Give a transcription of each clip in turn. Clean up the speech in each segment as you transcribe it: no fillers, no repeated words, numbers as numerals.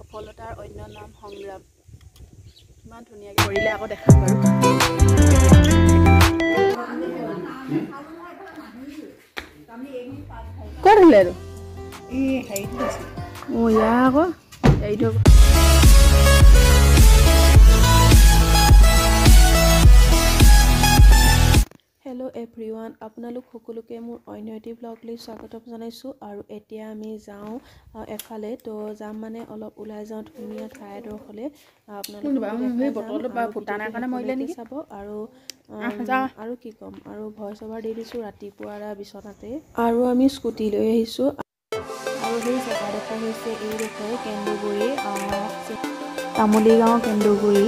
সফলতাৰ অন্য নাম সংগ্ৰাম কিমান ধুনীয়াকৈ কৰিলে আকৌ দেখাম বাৰু ক'ত হ'লে আৰু এই হেৰিটো আছে অঁ ইয়া আকৌ এইটো হেল্ল' এভৰিৱান আপোনালোক সকলোকে মোৰ অন্য এটি ব্লগলৈ স্বাগতম জনাইছোঁ আৰু এতিয়া আমি যাওঁ এফালে তো যাম মানে অলপ ওলাই যাওঁ ধুনীয়া ঠাই এডোখৰলৈ আপোনালোকে চাব আৰু কি ক'ম আৰু ভইচ অভাৰ দি দিছোঁ ৰাতিপুৱাৰ বিচনাতে আৰু আমি স্কুটি লৈ আহিছোঁ আৰু সেই জেগাডোখৰ হৈছে এইডোখৰ কেন্দুগুৰি তামুলীগাঁও কেন্দুগুৰি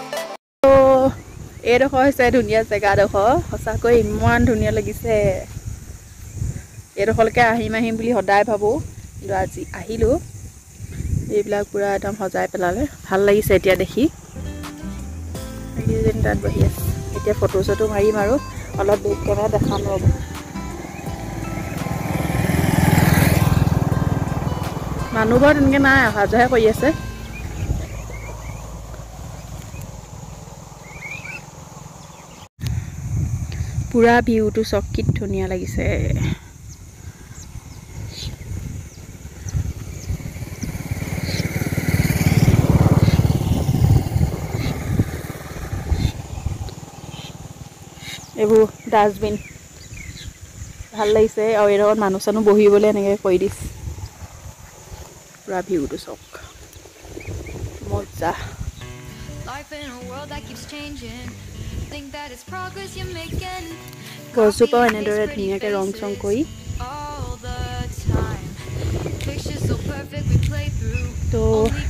এইডোখৰ হৈছে ধুনীয়া জেগাডোখৰ সঁচাকৈ ইমান ধুনীয়া লাগিছে এইডোখৰলৈকে আহিম বুলি সদায় ভাবোঁ কিন্তু আজি আহিলোঁ এইবিলাক পূৰা একদম সজাই পেলালে ভাল লাগিছে এতিয়া দেখি যেন তাত বহি আছে এতিয়া ফটো চটো মাৰিম আৰু অলপ বেক কেমেৰা দেখাম ৰ'ব মানুহবোৰ তেনেকৈ নাই অহা যোৱাহে কৰি আছে পুৰা ভিউটো চকিত ধুনীয়া লাগিছে এইবোৰ ডাষ্টবিন ভাল লাগিছে আৰু এই লগত মানুহ চানুহ বহিবলৈ এনেকৈ কৰি দিছে পুৰা ভিউটো চক মজা গছজোপাও এনেদৰে ধুনীয়াকৈ ৰং চং কৰি তো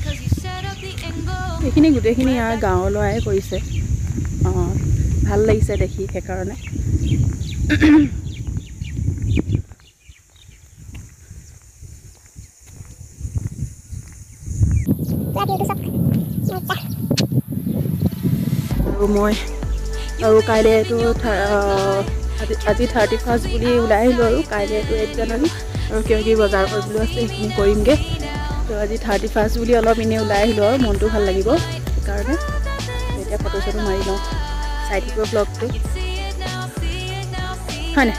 এইখিনি গোটেইখিনি ইয়াৰ গাঁৱৰ ল'ৰাই কৰিছে অঁ ভাল লাগিছে দেখি সেইকাৰণে আৰু মই আৰু কাইলৈতো আজি 31 বুলি ওলাই আহিলোঁ আৰু কাইলৈতো 8 জানুৱাৰী আৰু কিবা কিবি বজাৰ কৰিবলৈ আছে সেইখিনি কৰিমগৈ তো আজি 31 বুলি অলপ এনেই ওলাই আহিলোঁ আৰু মনটো ভাল লাগিব সেইকাৰণে এতিয়া ফটো চটো মাৰি লওঁ চাই থাকিব ব্লগটো হয়নে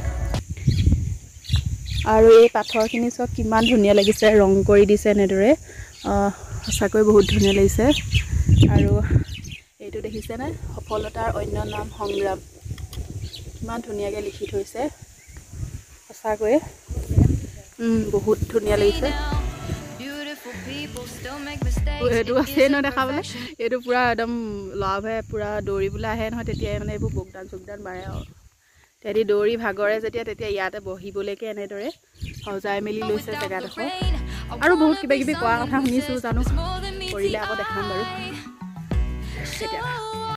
আৰু এই পাথৰখিনি চব কিমান ধুনীয়া লাগিছে ৰং কৰি দিছে এনেদৰে সঁচাকৈ বহুত ধুনীয়া লাগিছে আৰু এইটো দেখিছেনে সফলতাৰ অন্য নাম সংগ্ৰাম কিমান ধুনীয়াকৈ লিখি থৈছে সঁচাকৈ বহুত ধুনীয়া লাগিছে এইটো আছেই নহয় দেখাবলৈ এইটো পূৰা একদম ল'ৰাবোৰে পূৰা দৌৰিবলৈ আহে নহয় তেতিয়াই মানে এইবোৰ যোগদান মাৰে আৰু তেহেঁতি দৌৰি ভাগৰে যেতিয়া তেতিয়া ইয়াতে বহিবলৈকে এনেদৰে সজাই মেলি লৈছে জেগাডোখৰ আৰু বহুত কিবা কিবি কোৱা কথা শুনিছোঁ জানো কৰিলে আকৌ দেখাম বাৰু কেতিয়াবা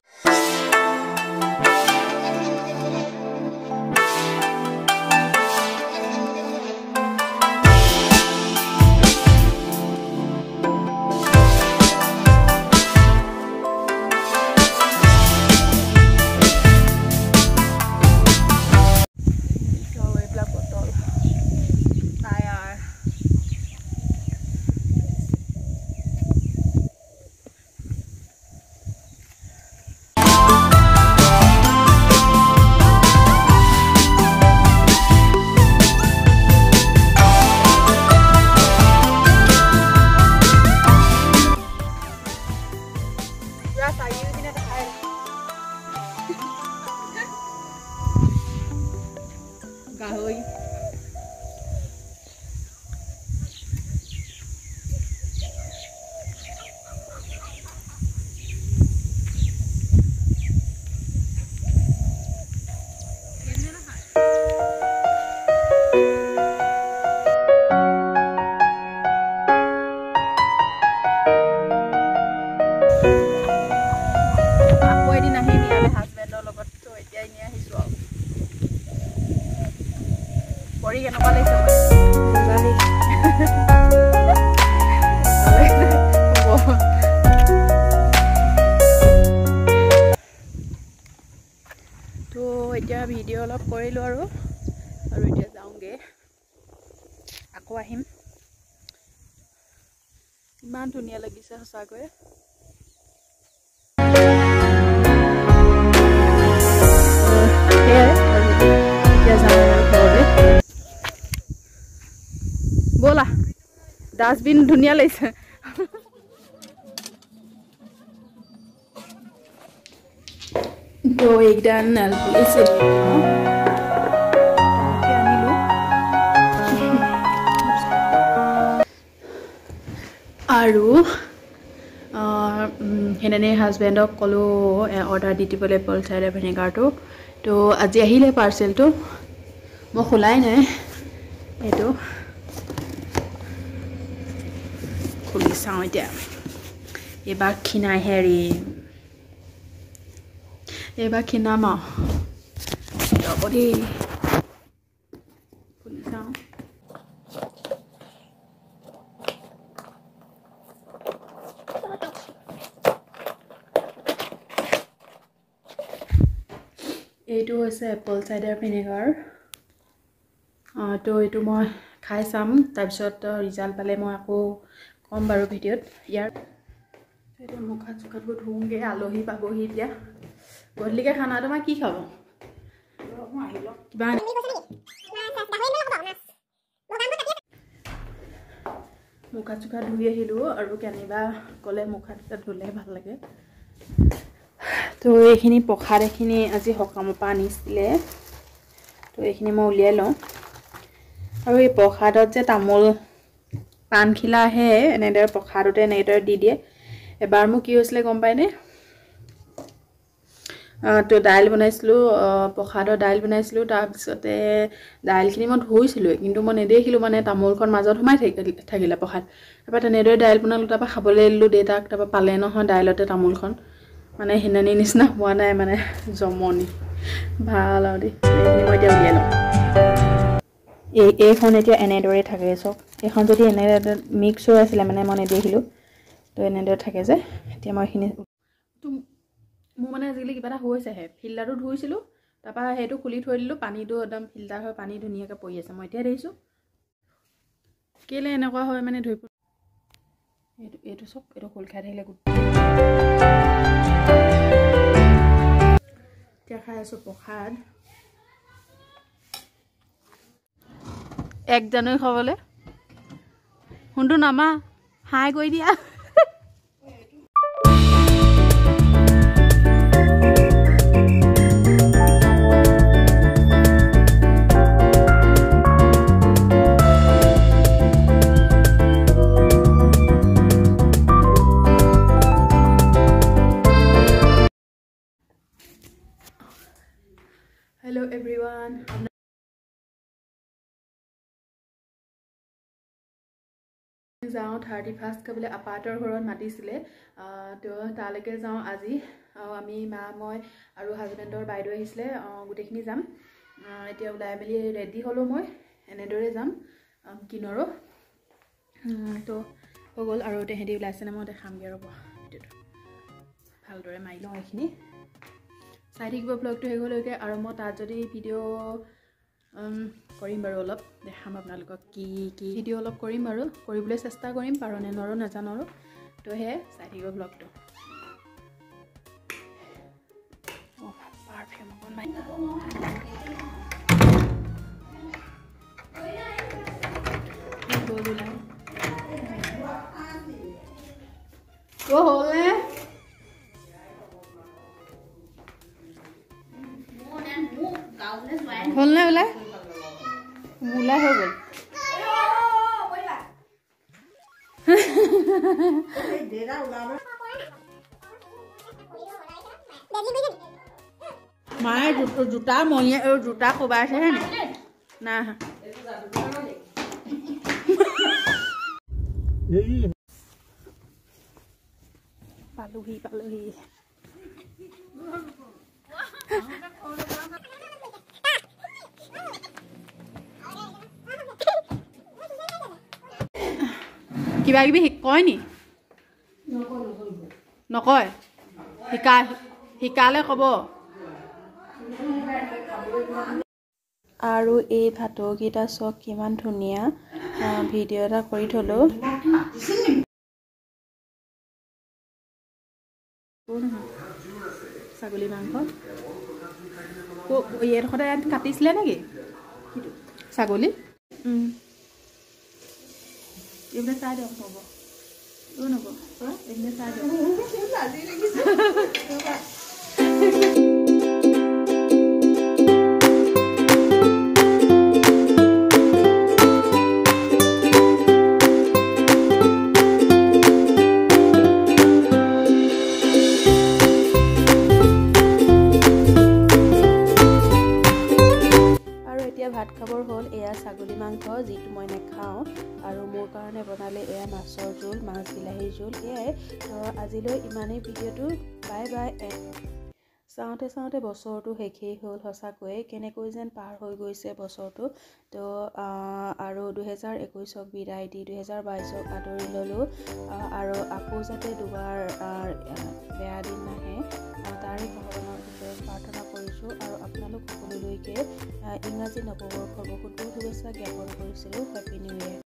গাহৰি কৰি কেনেকুৱা লাগিছে তো এতিয়া ভিডিঅ' অলপ কৰিলোঁ আৰু এতিয়া যাওঁগৈ আকৌ আহিম ইমান ধুনীয়া লাগিছে সঁচাকৈ बोला डास्टबिन धुनिया लैसे तो एकदम नल पुलिस आरु हेने हाजबेंडक कलो अर्डर दी दिबले एप्पल साइडर ভিনেগাৰ तो तो আজি আহিলে পাৰ্সেল तो মই খোলাই নাই এটো খুলি চাওঁ এতিয়া এবাৰ খিনাই হেৰি এবাৰ খিনামা ৰবদি খুলি চাওঁ এইটো হৈছে এপল সাইডাৰ ভিনেগাৰ তো এইটো মই খাই চাম তাৰপিছত ৰিজাল্ট পালে মই আকৌ কম বাৰু ভিডিঅ'ত ইয়াৰ এইটো মুখা চুখাটো ধুওঁগে আলহী পাবহি এতিয়া গধূলিকে খানাটো মই কি খাব কিবা মুখা চুখা ধুই আহিলোঁ আৰু কেনিবা গ'লে মুখা ধুলে ভাল লাগে তো এইখিনি প্ৰসাদ এখিনি আজি সকামৰ পৰা আনিছিলে তো এইখিনি মই উলিয়াই লওঁ আৰু এই প্ৰসাদত যে তামোল পানখিলা আহে এনেদৰে প্ৰসাদতে এনেদৰে দি দিয়ে এবাৰ মোক কি হৈছিলে গম পাইনে তো দাইল বনাইছিলোঁ প্ৰসাদৰ দাইল বনাইছিলোঁ তাৰপিছতে দাইলখিনি মই ধুইছিলোঁ কিন্তু মই নেদেখিলোঁ মানে তামোলখন মাজত সোমাই থাকিলে প্ৰসাদ তাৰপৰা তেনেদৰে দাইল বনালোঁ তাৰপৰা খাবলৈ দিলোঁ দেউতাক তাৰপৰা পালে নহয় দাইলতে তামোলখন মানে হিনানি নিচিনা হোৱা নাই মানে জমনি ভাল আৰু দেই এইখিনি মই এতিয়া উলিয়াই লওঁ এইখন এতিয়া এনেদৰে থাকে চব এইখন যদি এনেদৰে মিক্স হৈ আছিলে মানে মই নেদেখিলোঁ তো এনেদৰে থাকে যে এতিয়া মই এইখিনি মোৰ মানে আজিকালি কিবা এটা হৈছেহে ফিল্টাৰটো ধুইছিলোঁ তাৰপৰা সেইটো খুলি থৈ দিলোঁ পানীটো একদম ফিল্টাৰ হৈ পানী ধুনীয়াকৈ পৰি আছে মই এতিয়া দেখিছোঁ কেলে এনেকুৱা হয় মানে ধুই এইটো চব এইটো খোল খাই থাকিলে এতিয়া খাই আছোঁ প্ৰসাদ 1 জানুৱাৰী খাবলৈ শুনটো নামা হাই কৰি দিয়া Hello everyone. যাওঁ 31st কবলে আপাতৰ ঘৰত মাতিছিলে তো তালৈকে যাওঁ আজি আমি মা মই আৰু হাজবেণ্ডৰ বাইদেউ আহিছিলে গোটেইখিনি যাম এতিয়া ওলাই মেলি ৰেডি হ'লো মই এনেদৰে যাম কিনৰো তো হৈ গ'ল আৰু তেহেঁতি ওলাইছে নে মই দেখামগৈ ৰ'ব ভিডিঅ'টো ভালদৰে মাৰি লওঁ এইখিনি চাই থাকিব ব্লগটো শেষলৈকে আৰু মই তাত যদি ভিডিঅ' কৰিম বাৰু অলপ দেখাম আপোনালোকক কি কি ভিডিঅ' অলপ কৰিম বাৰু কৰিবলৈ চেষ্টা কৰিম পাৰোঁ নে নোৱাৰোঁ নাজানো আৰু তো হে চাই থাকিব ব্লগটো পাৰফিউম অকণ মাৰি হ'লে হ'ল নে ওলাই ওলাই হৈ গ'ল মায়ে জোতা মৰিয়ে জোতা কোবাইছেহে না পালোহি কিবা কিবি কয় নি নকয় শিকালে ক'ব আৰু এই ভাতকেইটা চক কিমান ধুনীয়া ভিডিঅ' এটা কৰি থলোঁ কোন ছাগলী মাংস এইডোখৰতে কাটিছিলে নেকি ছাগলী এইবিলাক চাই দিয়ক হ'ব নব এইবিলাক চাই দিয়ক ভাত খাবৰ হ'ল এয়া ছাগলী মাংস যিটো মই নাখাওঁ আৰু মোৰ কাৰণে বনালে এয়া মাছৰ জোল মাছ বিলাহীৰ জোল এয়াই তো আজিলৈ ইমানেই ভিডিঅ'টো বাই বাই চাওঁতে চাওঁতে বছৰটো শেষেই হ'ল সঁচাকৈয়ে কেনেকৈ যেন পাৰ হৈ গৈছে বছৰটো তো আৰু 2021ক বিদায় দি 2022ক আদৰি ল'লোঁ আৰু আকৌ যাতে দুবাৰ বেয়া দিন নাহে তাৰে ভগৱানৰ ওচৰত প্ৰাৰ্থনা কৰিছোঁ আৰু আপোনালোক সকলোলৈকে ইংৰাজী নৱবৰ্ষৰ বহুত বহুত শুভেচ্ছা জ্ঞাপন কৰিছিলোঁ হেপী নিউ ইয়েৰ